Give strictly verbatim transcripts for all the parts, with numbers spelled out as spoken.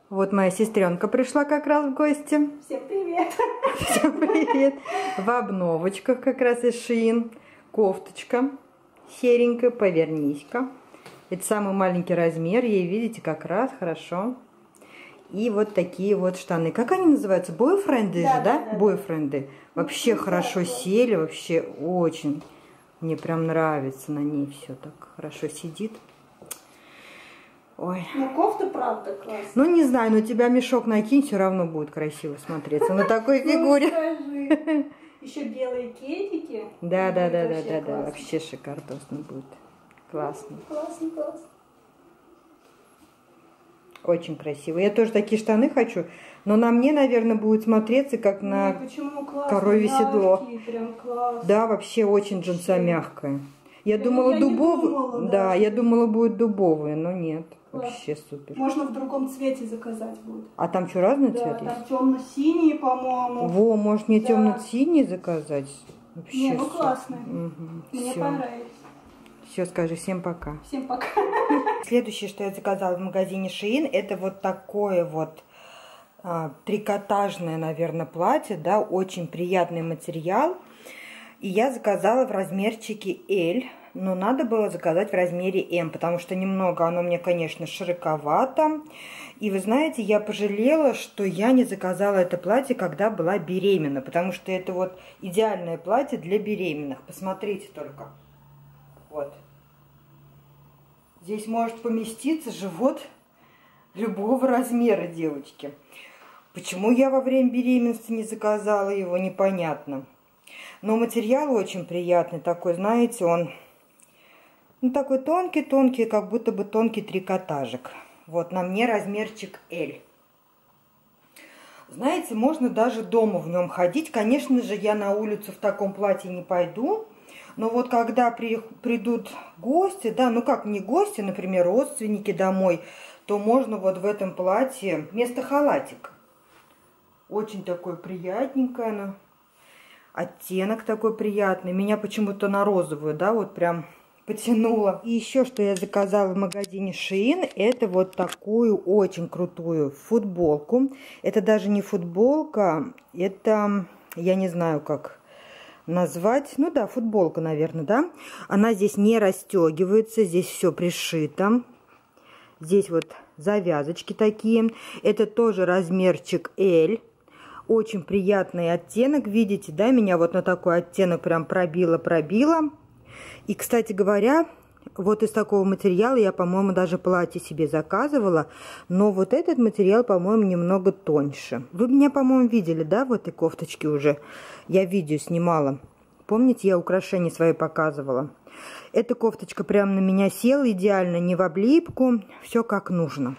Вот моя сестренка пришла как раз в гости. Всем привет! Всем привет! В обновочках как раз из Shein. Кофточка серенькая, повернись-ка. Это самый маленький размер, ей, видите, как раз хорошо. И вот такие вот штаны. Как они называются? Бойфренды да, же, да? да, да. Бойфренды. Вообще ну, хорошо да, сели, вообще очень. Мне прям нравится на ней все так хорошо сидит. Ой. Ну, кофта правда классная. Ну, не знаю, но у тебя мешок накинь, все равно будет красиво смотреться на такой фигуре. Еще белые кедики. Да, да, да, да, да, да. Вообще шикардосно будет. Классно. Классно, классно. Очень красиво. Я тоже такие штаны хочу, но на мне, наверное, будет смотреться как на коровье седло. Да, вообще очень джинса мягкая. Я думала, дубовая. Да, я думала, будет дубовая, но нет. Вообще супер. Можно в другом цвете заказать будет. А там что, разный да, цвет там есть? темно-синий, по-моему. Во, может мне да. темно-синий заказать? Вообще не, ну классно. Угу. Мне Всё. понравилось. Все, скажи, всем пока. Всем пока. Следующее, что я заказала в магазине Shein, это вот такое вот а, трикотажное, наверное, платье, да, очень приятный материал. И я заказала в размерчике L, но надо было заказать в размере M, потому что немного оно мне, конечно, широковато. И вы знаете, я пожалела, что я не заказала это платье, когда была беременна, потому что это вот идеальное платье для беременных. Посмотрите только. Вот. Здесь может поместиться живот любого размера, девочки. Почему я во время беременности не заказала его, непонятно. Но материал очень приятный, такой, знаете, он ну, такой тонкий-тонкий, как будто бы тонкий трикотажик. Вот, на мне размерчик L. Знаете, можно даже дома в нем ходить. Конечно же, я на улицу в таком платье не пойду. Но вот когда при, придут гости, да, ну как не гости, например, родственники домой, то можно вот в этом платье вместо халатика. Очень такое приятненькое оно. Оттенок такой приятный. Меня почему-то на розовую, да, вот прям потянуло. И еще, что я заказала в магазине Shein, это вот такую очень крутую футболку. Это даже не футболка, это, я не знаю как назвать. Ну да, футболка, наверное, да. Она здесь не расстегивается, здесь все пришито. Здесь вот завязочки такие. Это тоже размерчик L. Очень приятный оттенок, видите, да, меня вот на такой оттенок прям пробило-пробило. И, кстати говоря, вот из такого материала я, по-моему, даже платье себе заказывала, но вот этот материал, по-моему, немного тоньше. Вы меня, по-моему, видели, да, в этой кофточке уже? Я видео снимала. Помните, я украшения свои показывала? Эта кофточка прям на меня села идеально, не в облипку, все как нужно.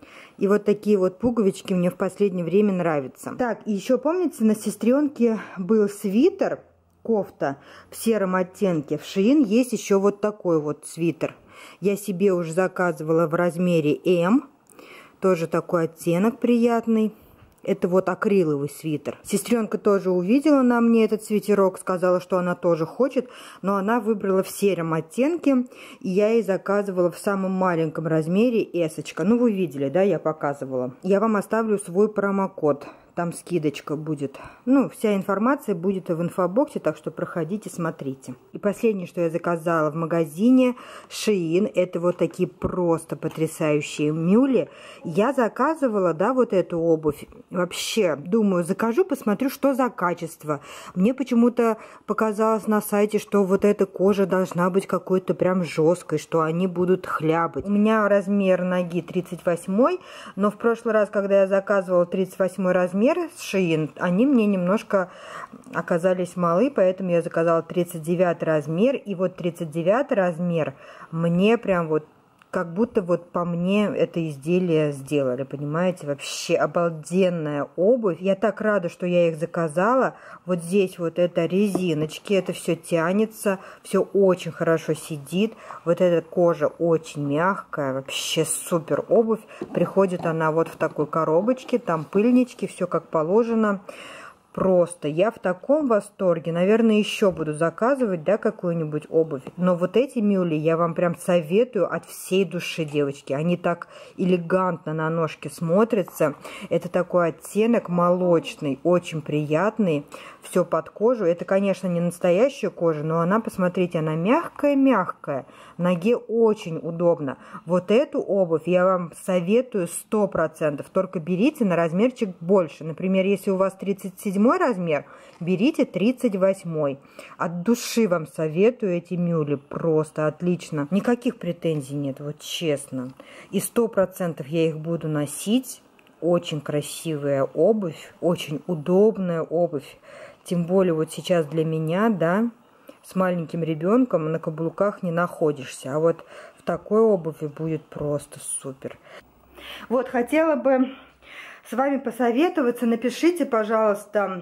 И вот такие вот пуговички мне в последнее время нравятся. Так, и еще помните, на сестренке был свитер, кофта в сером оттенке. В Shein есть еще вот такой вот свитер. Я себе уже заказывала в размере M. Тоже такой оттенок приятный. Это вот акриловый свитер. Сестренка тоже увидела на мне этот свитерок, сказала, что она тоже хочет, но она выбрала в сером оттенке, и я ей заказывала в самом маленьком размере эсочка. Ну, вы видели, да, я показывала. Я вам оставлю свой промокод. Там скидочка будет. Ну, вся информация будет в инфобоксе, так что проходите, смотрите. И последнее, что я заказала в магазине Shein, это вот такие просто потрясающие мюли. Я заказывала, да, вот эту обувь. Вообще, думаю, закажу, посмотрю, что за качество. Мне почему-то показалось на сайте, что вот эта кожа должна быть какой-то прям жесткой, что они будут хлябать. У меня размер ноги тридцать восьмой, но в прошлый раз, когда я заказывала тридцать восьмой размер, с Shein, они мне немножко оказались малы, поэтому я заказала тридцать девятый размер. И вот тридцать девятый размер мне прям вот как будто вот по мне это изделие сделали, понимаете? Вообще обалденная обувь. Я так рада, что я их заказала. Вот здесь вот это резиночки, это все тянется, все очень хорошо сидит. Вот эта кожа очень мягкая, вообще супер обувь. Приходит она вот в такой коробочке, там пыльнички, все как положено. Просто я в таком восторге. Наверное, еще буду заказывать, да, какую-нибудь обувь. Но вот эти мюли я вам прям советую от всей души, девочки. Они так элегантно на ножке смотрятся. Это такой оттенок молочный, очень приятный. Все под кожу. Это, конечно, не настоящая кожа, но она, посмотрите, она мягкая-мягкая. В ноге очень удобно. Вот эту обувь я вам советую сто процентов. Только берите на размерчик больше. Например, если у вас тридцать седьмой размер, берите тридцать восьмой. От души вам советую эти мюли. Просто отлично. Никаких претензий нет, вот честно. И сто процентов я их буду носить. Очень красивая обувь, очень удобная обувь. Тем более вот сейчас для меня, да, с маленьким ребенком на каблуках не находишься. А вот в такой обуви будет просто супер. Вот, хотела бы с вами посоветоваться. Напишите, пожалуйста,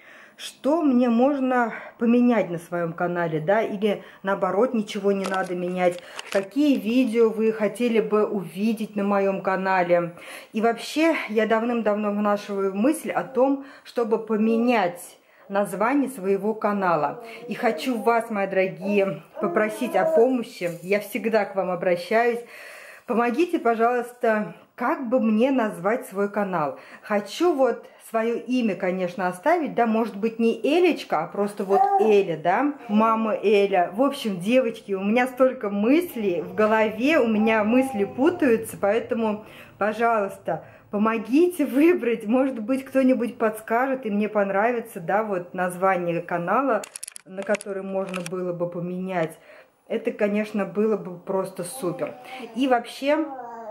что мне можно поменять на своем канале, да, или наоборот, ничего не надо менять. Какие видео вы хотели бы увидеть на моем канале. И вообще, я давным-давно вынашиваю мысль о том, чтобы поменять название своего канала. И хочу вас, мои дорогие, попросить о помощи. Я всегда к вам обращаюсь. Помогите, пожалуйста, как бы мне назвать свой канал. Хочу вот свое имя, конечно, оставить, да, может быть, не Элечка, а просто вот Эля, да, мама Эля. В общем, девочки, у меня столько мыслей в голове, у меня мысли путаются, поэтому, пожалуйста, помогите выбрать, может быть, кто-нибудь подскажет, и мне понравится, да, вот название канала, на который можно было бы поменять. Это, конечно, было бы просто супер. И вообще,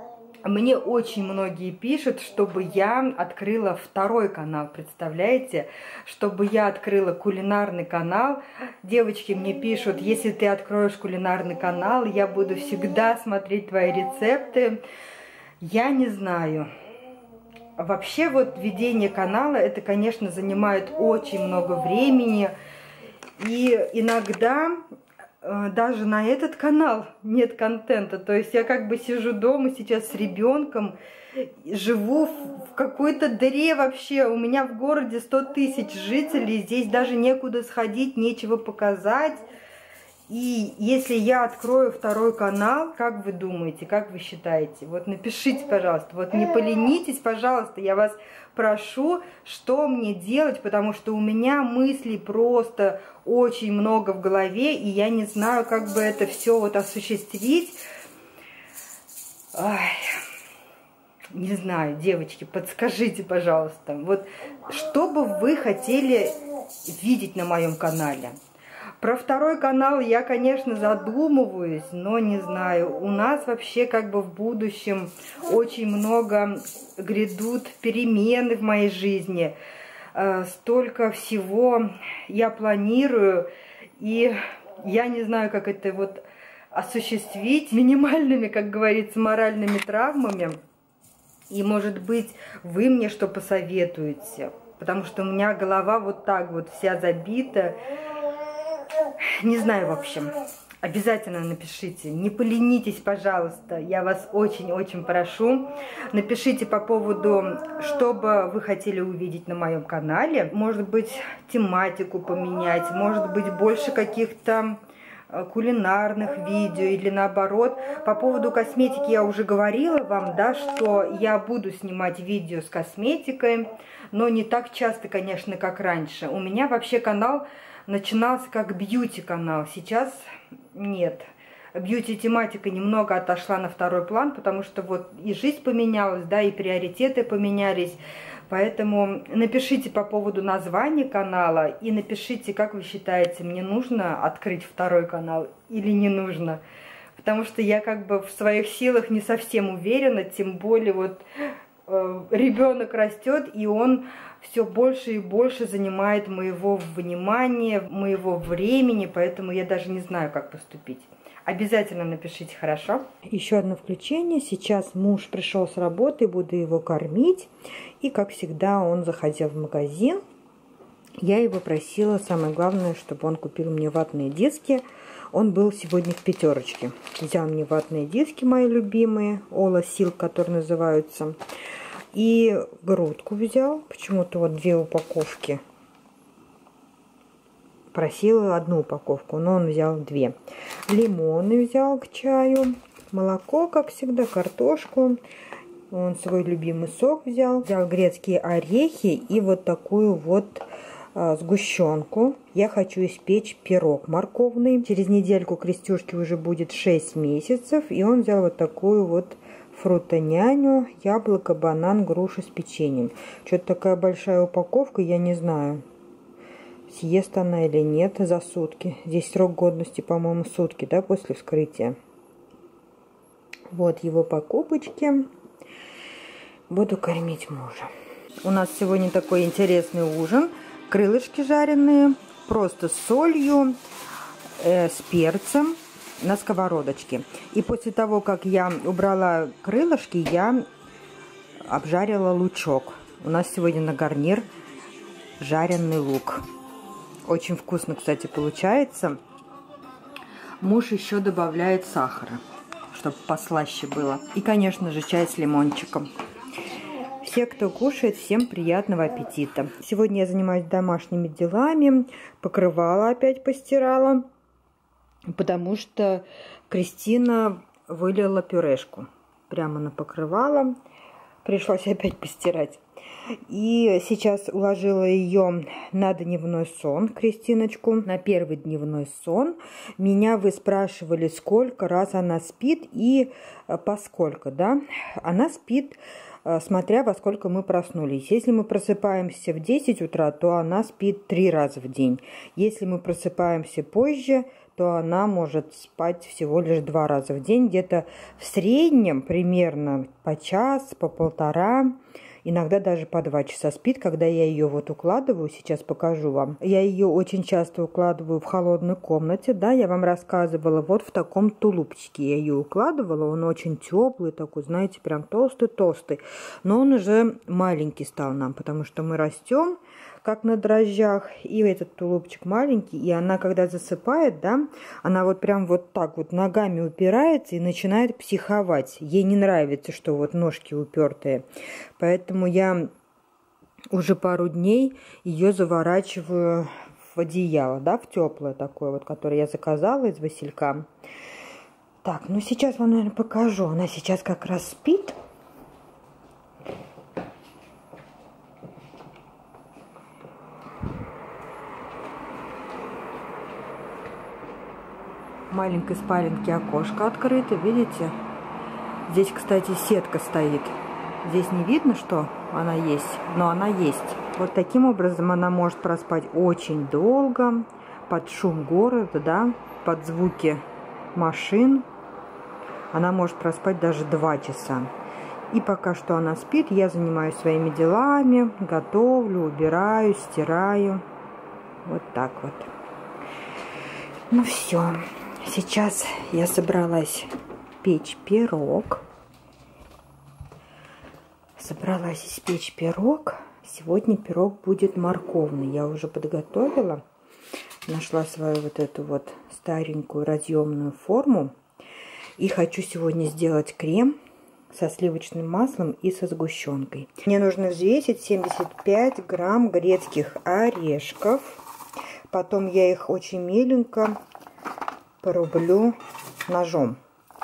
мне очень многие пишут, чтобы я открыла второй канал, представляете? Чтобы я открыла кулинарный канал. Девочки мне пишут, если ты откроешь кулинарный канал, я буду всегда смотреть твои рецепты. Я не знаю. Вообще вот ведение канала, это, конечно, занимает очень много времени. И иногда э, даже на этот канал нет контента. То есть я как бы сижу дома сейчас с ребенком, живу в, в какой-то дыре вообще. У меня в городе сто тысяч жителей, здесь даже некуда сходить, нечего показать. И если я открою второй канал, как вы думаете, как вы считаете? Вот напишите, пожалуйста, вот не поленитесь, пожалуйста, я вас прошу, что мне делать, потому что у меня мыслей просто очень много в голове, и я не знаю, как бы это все вот осуществить. Ай, не знаю, девочки, подскажите, пожалуйста, вот что бы вы хотели видеть на моем канале? Про второй канал я, конечно, задумываюсь, но не знаю. У нас вообще как бы в будущем очень много грядут перемены в моей жизни. Столько всего я планирую, и я не знаю, как это вот осуществить минимальными, как говорится, моральными травмами. И, может быть, вы мне что посоветуете, потому что у меня голова вот так вот вся забита. Не знаю, в общем, обязательно напишите, не поленитесь, пожалуйста, я вас очень-очень прошу. Напишите по поводу, что бы вы хотели увидеть на моем канале. Может быть, тематику поменять, может быть, больше каких-то кулинарных видео или наоборот. По поводу косметики я уже говорила вам, да, что я буду снимать видео с косметикой, но не так часто, конечно, как раньше. У меня вообще канал начинался как бьюти-канал, сейчас нет. Бьюти-тематика немного отошла на второй план, потому что вот и жизнь поменялась, да, и приоритеты поменялись. Поэтому напишите по поводу названия канала и напишите, как вы считаете, мне нужно открыть второй канал или не нужно. Потому что я как бы в своих силах не совсем уверена, тем более вот э, ребенок растет, и он все больше и больше занимает моего внимания, моего времени, поэтому я даже не знаю, как поступить. Обязательно напишите, хорошо? Еще одно включение. Сейчас муж пришел с работы, буду его кормить. И, как всегда, он заходил в магазин. Я его просила, самое главное, чтобы он купил мне ватные диски. Он был сегодня в пятерочке. Взял мне ватные диски, мои любимые, Ола Силк, которые называются. И грудку взял. Почему-то вот две упаковки просил одну упаковку, но он взял две. Лимоны взял к чаю, молоко, как всегда, картошку. Он свой любимый сок взял. Взял грецкие орехи и вот такую вот а, сгущенку. Я хочу испечь пирог морковный. Через недельку Крестюшке уже будет шесть месяцев. И он взял вот такую вот фрутоняню, яблоко, банан, груши с печеньем. Что-то такая большая упаковка, я не знаю, съест она или нет за сутки. Здесь срок годности, по-моему, сутки, да, после вскрытия. Вот его покупочки. Буду кормить мужа. У нас сегодня такой интересный ужин. Крылышки жареные, просто с солью, э, с перцем на сковородочке. И после того, как я убрала крылышки, я обжарила лучок. У нас сегодня на гарнир жареный лук. Очень вкусно, кстати, получается. Муж еще добавляет сахара, чтобы послаще было. И, конечно же, чай с лимончиком. Все, кто кушает, всем приятного аппетита. Сегодня я занимаюсь домашними делами. Покрывало опять постирала, потому что Кристина вылила пюрешку прямо на покрывало. Пришлось опять постирать. И сейчас уложила ее на дневной сон, Кристиночку, на первый дневной сон. Меня вы спрашивали, сколько раз она спит и поскольку, да? Она спит, смотря во сколько мы проснулись. Если мы просыпаемся в десять утра, то она спит три раза в день. Если мы просыпаемся позже, то она может спать всего лишь два раза в день. Где-то в среднем примерно по час, по полтора, иногда даже по два часа спит, когда я ее вот укладываю. Сейчас покажу вам. Я ее очень часто укладываю в холодной комнате. Да, я вам рассказывала, вот в таком тулупчике я ее укладывала. Он очень теплый такой, знаете, прям толстый-толстый. Но он уже маленький стал нам, потому что мы растем, как на дрожжах, и этот тулупчик маленький, и она, когда засыпает, да, она вот прям вот так вот ногами упирается и начинает психовать. Ей не нравится, что вот ножки упертые. Поэтому я уже пару дней ее заворачиваю в одеяло, да, в теплое такое вот, которое я заказала из василька. Так, ну сейчас вам, наверное, покажу. Она сейчас как раз спит. В маленькой спаленке окошко открыто, видите? Здесь, кстати, сетка стоит. Здесь не видно, что она есть, но она есть. Вот таким образом она может проспать очень долго, под шум города, да, под звуки машин. Она может проспать даже два часа. И пока что она спит, я занимаюсь своими делами, готовлю, убираю, стираю. Вот так вот. Ну все. Сейчас я собралась печь пирог. Собралась испечь пирог. Сегодня пирог будет морковный. Я уже подготовила. Нашла свою вот эту вот старенькую разъемную форму. И хочу сегодня сделать крем со сливочным маслом и со сгущенкой. Мне нужно взвесить семьдесят пять грамм грецких орешков. Потом я их очень меленько порублю ножом.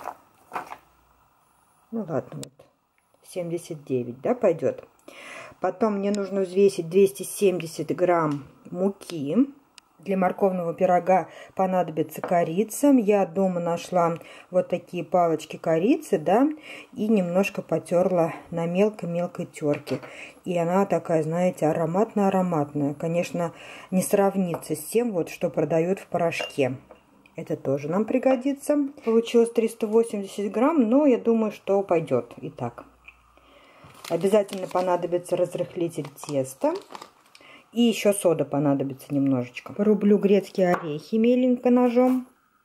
Ну ладно, вот семьдесят девять, да, пойдет. Потом мне нужно взвесить двести семьдесят грамм муки. Для морковного пирога понадобится корица. Я дома нашла вот такие палочки корицы, да, и немножко потерла на мелкой-мелкой терке. И она такая, знаете, ароматно-ароматная. Конечно, не сравнится с тем, вот, что продают в порошке. Это тоже нам пригодится. Получилось триста восемьдесят грамм, но я думаю, что пойдет и так. Обязательно понадобится разрыхлитель теста. И еще сода понадобится немножечко. Порублю грецкие орехи меленько ножом.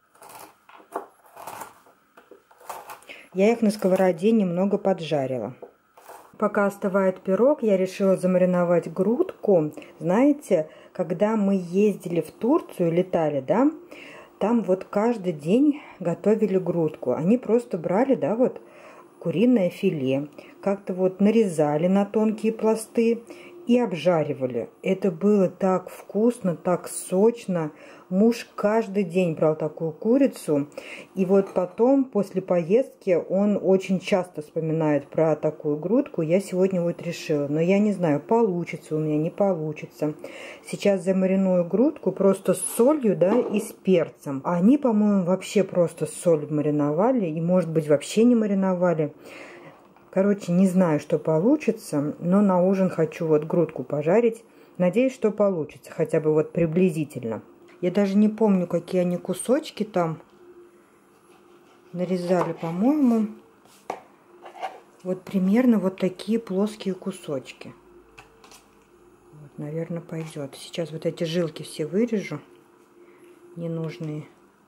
Я их на сковороде немного поджарила. Пока остывает пирог, я решила замариновать грудку. Знаете, когда мы ездили в Турцию, летали, да, там вот каждый день готовили грудку. Они просто брали, да, вот куриное филе, как-то вот нарезали на тонкие пласты и обжаривали. Это было так вкусно, так сочно. Муж каждый день брал такую курицу. И вот потом, после поездки, он очень часто вспоминает про такую грудку. Я сегодня вот решила. Но я не знаю, получится у меня, не получится. Сейчас замариную грудку просто с солью, да, и с перцем. А они, по-моему, вообще просто с солью мариновали. И, может быть, вообще не мариновали. Короче, не знаю, что получится, но на ужин хочу вот грудку пожарить. Надеюсь, что получится, хотя бы вот приблизительно. Я даже не помню, какие они кусочки там нарезали, по-моему. Вот примерно вот такие плоские кусочки. Вот, наверное, пойдет. Сейчас вот эти жилки все вырежу, ненужные.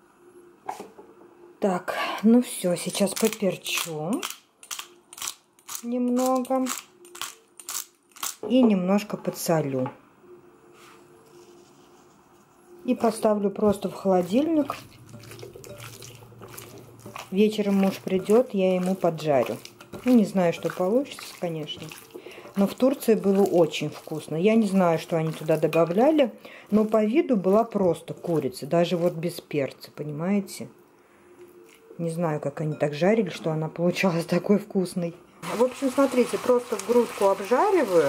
Так, ну все, сейчас поперчу немного и немножко подсолю. И поставлю просто в холодильник. Вечером муж придет, я ему поджарю. Ну, не знаю, что получится, конечно. Но в Турции было очень вкусно. Я не знаю, что они туда добавляли, но по виду была просто курица, даже вот без перца, понимаете? Не знаю, как они так жарили, что она получалась такой вкусной. В общем, смотрите, просто грудку обжариваю.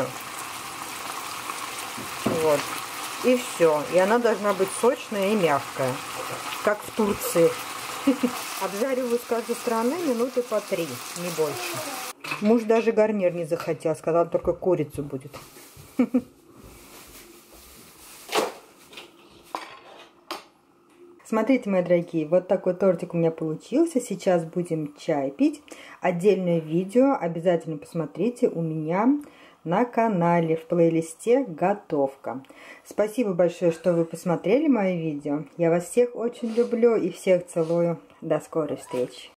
Вот. И все. И она должна быть сочная и мягкая. Как в Турции. Обжариваю с каждой стороны минуты по три, не больше. Муж даже гарнир не захотел. Сказал, только курицу будет. Смотрите, мои дорогие, вот такой тортик у меня получился. Сейчас будем чай пить. Отдельное видео обязательно посмотрите у меня на канале в плейлисте «Готовка». Спасибо большое, что вы посмотрели мои видео. Я вас всех очень люблю и всех целую. До скорой встречи.